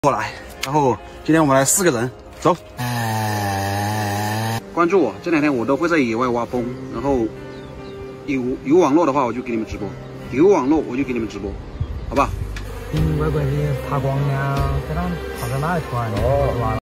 过来，然后今天我们来4个人，走。关注我，这2天我都会在野外挖崩，然后有网络的话我就给你们直播，有网络我就给你们直播，好吧？ 乖乖的爬光呀，这张跑到哪里去玩？